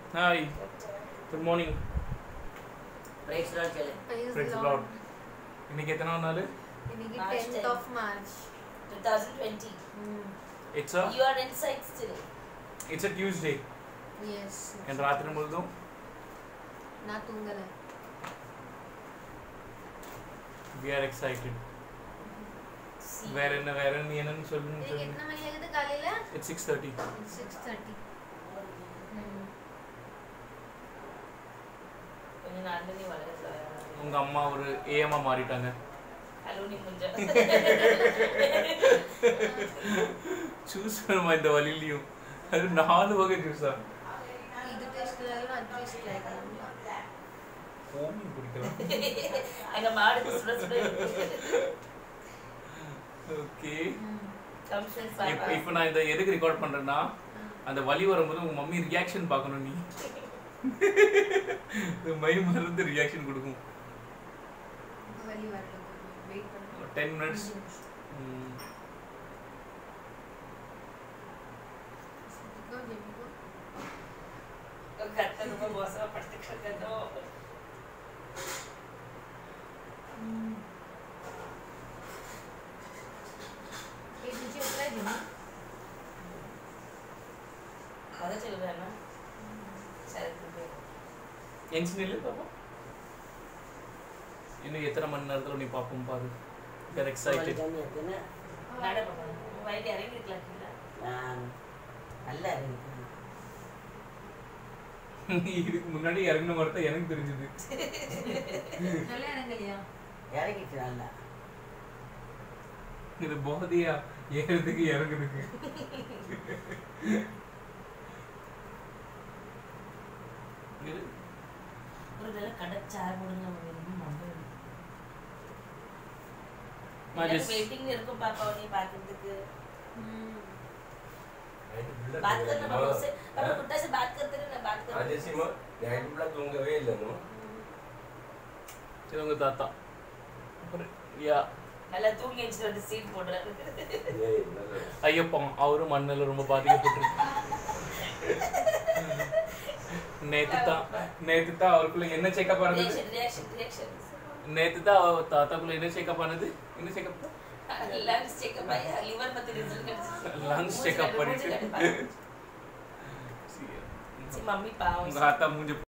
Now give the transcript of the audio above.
Hi. Good morning. Praise the Lord, chale. Praise the Lord. இன்னைக்கு எத்தனை நாள்? இன்னைக்கு March 10th of March. 2020. It's a You are inside still. Tuesday. Yes. And ராத்திரி முழுதும் நான் தூங்கல. we are excited. See. வேற என்ன என்னன்னு சொல்லுங்க. இன்னைக்கு எத்தனை மணி ஆகுது காலையில? It's 6:30. 6:30. கொஞ்ச நாள்ல நீ வளரல. உங்க அம்மா ஒரு ஏமா மாறிட்டாங்க. ஹலோ நீ முஞ்ச. ஜூஸ் வேணுமா இந்த வலிலையும்? அது 4 வகை ஜூஸா? இது டேஸ்ட்ல அது டேஸ்ட்ல ஓமி குடிக்கலாம். அங்க மாடு சுட சுட. ஓகே. கம்ஷன் இப்போ நான் இந்த எதுக்கு ரெக்கார்ட் பண்றேன்னா அந்த வலி வரும்போது உங்க மம்மி ரியாக்ஷன் பார்க்கணும் நீ. மை மருந்து ரியாக்ஷன் கொடுக்கும். வலி வரல. வெயிட் பண்ணு. 10 minutes. கத்த ரொம்ப மோசமா படுத்துக்கிட்டோ. ये नीचे उतरा है ना கதை சொல்லுவேன்னா சரி என்ஜினியர்ல பாப்பா இன்னும் எத்தனை மணி நேரத்துல நீ பாப்போம் பாரு. you are excited. நட பாப்பா வைட் இறங்கி இருக்கலாம்ல. நல்ல இறங்கி இதுக்கு முன்னாடி இறங்கின மாதிரி தான் எனக்கு தெரிஞ்சது. நல்லா இறங்கலையா? இறங்கிட்டு நல்லா இது போதையா ஏறதுக்கு இறங்குறதுக்கு. ஒரு தடவை கடச்சா போடுங்க வெயிட்டிங் இருக்கும் பாப்பா நீ பாக்கிறதுக்கு. बात करना बाबू से अब कुत्ता से बात करते रहे ना बात करते आज ऐसी मां नाइट में தூங்கவே இல்லனோ இவங்க தாத்தா யா நல்லா தூங்கி எஞ்சி வந்து சீட் போடுறாரு. ஏய் நல்ல ஐயப்பா அவரும் மண்ணில் ரொம்ப பாதிக்கப்பட்டிருக்கு. நேத்து தான் அவருக்குள்ள என்ன செக்அப் ஆனது? ரியாக்ஷன் நேத்து தான் தாத்தாக்குள்ள என்ன செக்அப் ஆனது? என்ன செக்அப்? லங்ஸ் செக்அப் ஆயி லிவர் பத்தி ரிசல்ட் கிடைச்சிச்சு. லங்ஸ் செக்அப் பண்ணிட்டு சி மம்மி பாவம் உங்க தாத்தா மூஞ்சி